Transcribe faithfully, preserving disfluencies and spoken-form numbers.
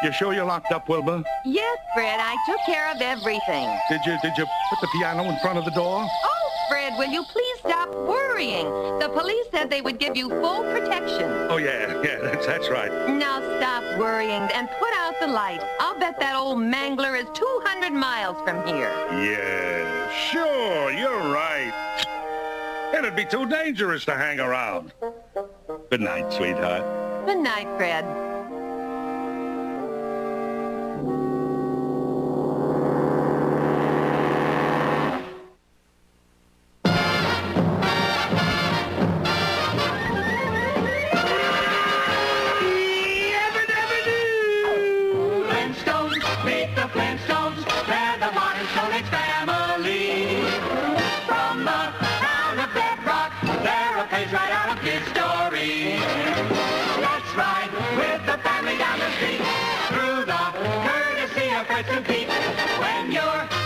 You sure you're locked up, Wilbur? Yes, Fred, I took care of everything. Did you, did you put the piano in front of the door? Oh, Fred, will you please stop worrying? The police said they would give you full protection. Oh, yeah, yeah, that's, that's right. Now stop worrying and put out the light. I'll bet that old mangler is two hundred miles from here. Yeah, sure, you're right. It'd be too dangerous to hang around. Good night, sweetheart. Good night, Fred. Flintstones, meet the Flintstones. They're the modern Stone Age family. From the town of Bedrock, they're a page right out of kids' story. Let's ride with the family down the street through the courtesy of Fred and Pete. When you're